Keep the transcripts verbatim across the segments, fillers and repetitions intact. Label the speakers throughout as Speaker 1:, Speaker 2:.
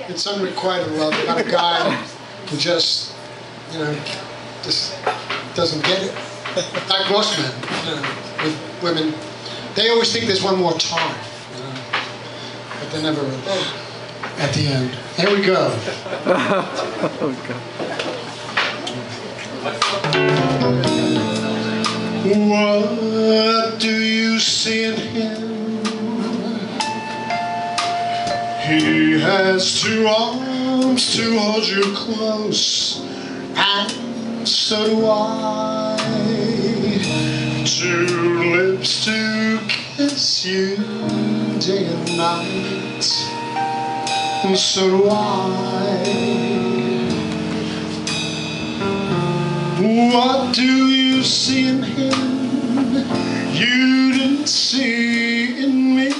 Speaker 1: it's unrequited love. About a guy who just, you know, just doesn't get it. Like most men, you know, with women, they always think there's one more time, you know, but they never really. At the end. Here we go.
Speaker 2: Oh, God.
Speaker 1: What do you see in him? He has two arms to hold you close, and so do I. Two lips to kiss you day and night, and so do I. What do you see in him you didn't see in me?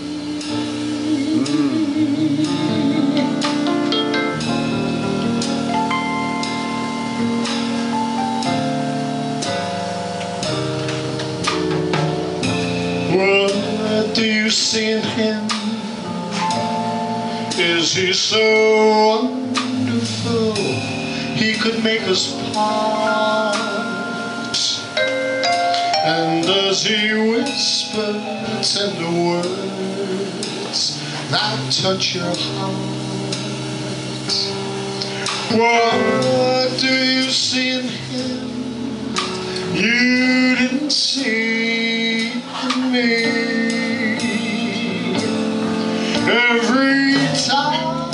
Speaker 1: What do you see in him? Is he so wonderful he could make us part? And does he whisper tender words that touch your heart? What do you see in him you didn't see in me? Every time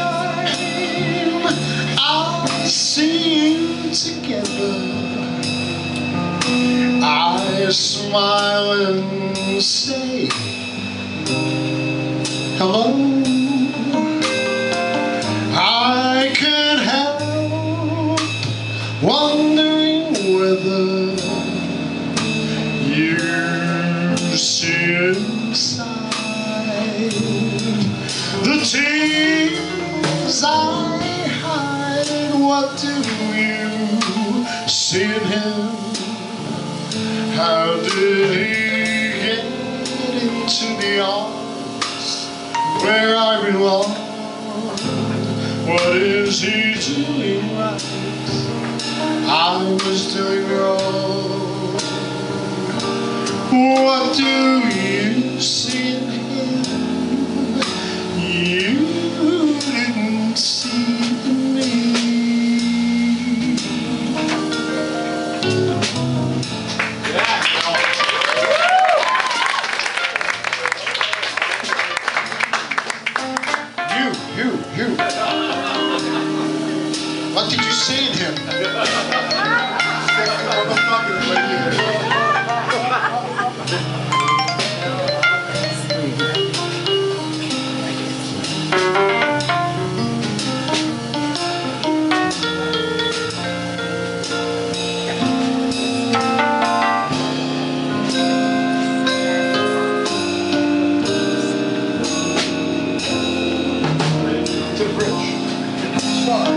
Speaker 1: I see you together, I smile and say hello. I can't help wondering whether you see inside the tears I hide. What do you see in him? How did he get into the arms where I belong? What is he doing right? I was doing wrong. What do you see in him you didn't see in me? You, you. What did you see in him? Sexy motherfuckers right here. To the bridge. Start.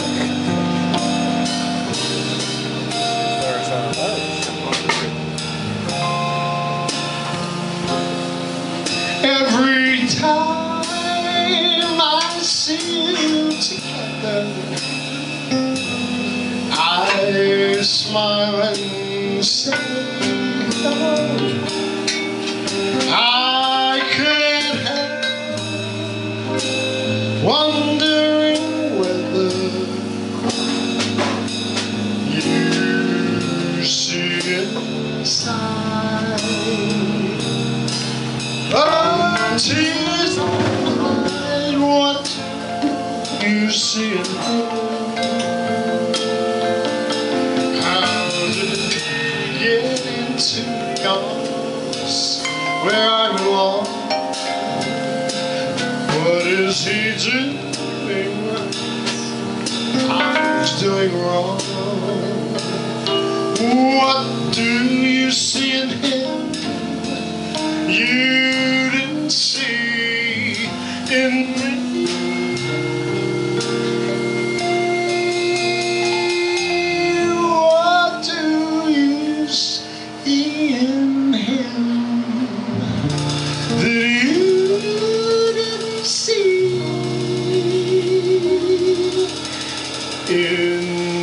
Speaker 1: Every time I see you together, I smile and say hello. I can't help wondering whether you see inside oh, tears hide. What you see in him? How did it get into yours where I belong? What is he doing right? I was doing wrong. What do you see in him you didn't see in me? What do you see in him that you didn't see
Speaker 3: in